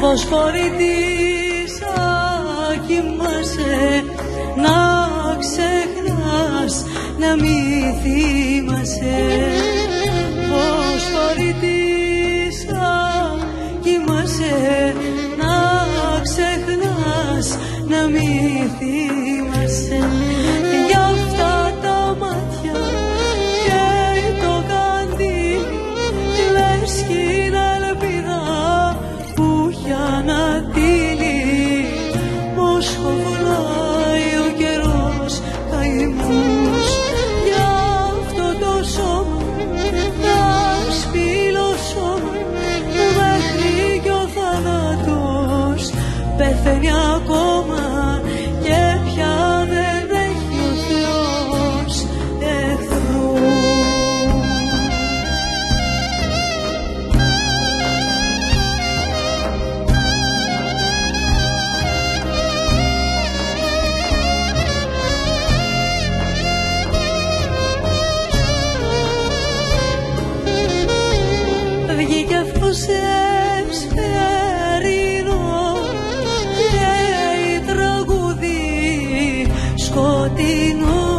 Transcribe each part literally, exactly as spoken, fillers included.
Φωσφορητήσα, κοιμάσαι, να ξεχνάς, να μη θυμάσαι. Φωσφορητήσα, κοιμάσαι, να ξεχνάς, να μη θυμάσαι. Γι' αυτά τα μάτια και το καντήλι, λες κι είναι ελπίδα που έχει ανατείλει. Μόσχο βουλάει ο καιρός καημούς, γι' αυτό το σώμα θα σπηλώσω μέχρι κι ο θάνατος πεθαίνει ακόμα και πια δεν έχει ο Θεός εχθρούς. Βγήκε φως εσφαιρινό και η τραγούδι σκοτεινό.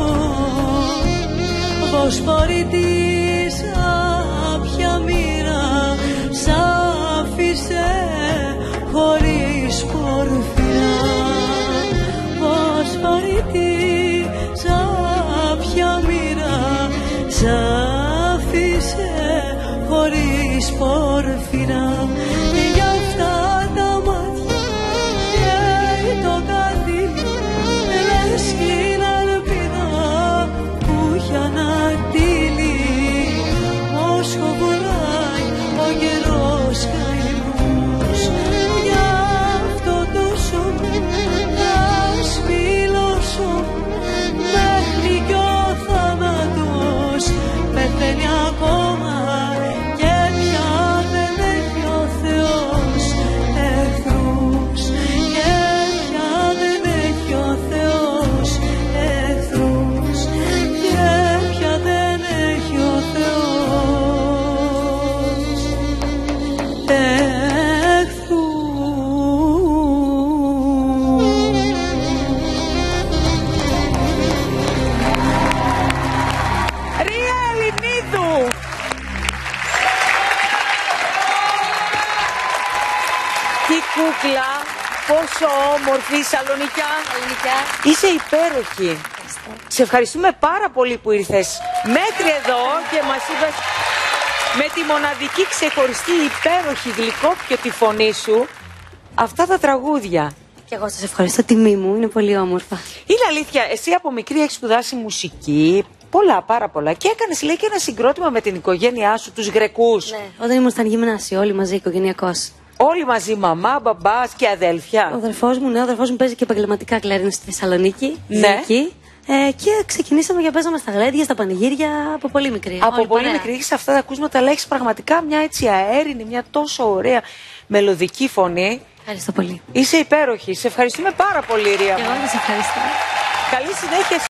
Φωσφορητήσα, ποια μοίρα σ' άφησε χωρίς πορφυρά. Φωσφορητήσα, ποια μοίρα σ' άφησε χωρίς πορφυρά. Γι' αυτά τα μάτια και το καντήλι, λες κι είναι ελπίδα που έχει ανατείλει. Μόσχο βουλάει ο καιρός καημούς, γι' αυτό το σώμα θα σπηλώσω μέχρι κι ο θάνατος πεθαίνει ακόμα και πια δεν έχει ο Θεός εχθρούς. Και πια δεν έχει ο Θεός εχθρούς. Και πια δεν έχει ο Θεός εχθρούς. Ρία Ελληνίδου! Τι κούκλα, πόσο όμορφη, Σαλονικιά. Είσαι υπέροχη. Σε ευχαριστούμε πάρα πολύ που ήρθες μέχρι εδώ και μας είπες με τη μοναδική ξεχωριστή υπέροχη γλυκόπιωτη φωνή σου αυτά τα τραγούδια. Και εγώ σας ευχαριστώ, τιμή μου, είναι πολύ όμορφα. Είναι αλήθεια, εσύ από μικρή έχεις σπουδάσει μουσική, πολλά, πάρα πολλά. Και έκανες, λέει, και ένα συγκρότημα με την οικογένειά σου, τους Γρεκούς. Ναι, όταν ήμασταν γυμνάσιο, όλοι μαζί, οικογενειακώς. Όλοι μαζί, μαμά, μπαμπάς και αδέλφια. Ο αδερφός μου, ναι, ο αδερφός μου παίζει και επαγγελματικά κλαρίνο στη Θεσσαλονίκη. Ναι. Εκεί. Ε, και ξεκινήσαμε και παίζαμε στα γλέντια, στα πανηγύρια από πολύ μικρή. Από Όλοι πολύ παρέα. μικρή έχεις αυτά τα ακούσματα, αλλά έχεις πραγματικά μια έτσι αέρινη, μια τόσο ωραία μελωδική φωνή. Ευχαριστώ πολύ. Είσαι υπέροχη. Σε ευχαριστούμε πάρα πολύ, Ρία. Και εγώ σας ευχαριστώ. Καλή συνέχεια.